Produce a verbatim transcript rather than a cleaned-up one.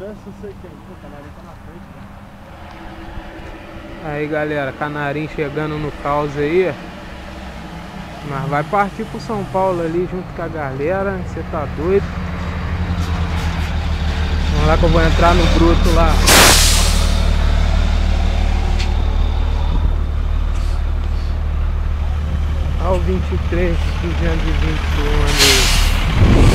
soubesse, eu sei quem. Pô, Canarinho tá na frente, né? Aí galera, Canarinho chegando no caos aí. Mas vai partir pro São Paulo ali junto com a galera. Você tá doido? Vamos lá que eu vou entrar no bruto lá. Olha o vinte e três duzentos e vinte do ano aí.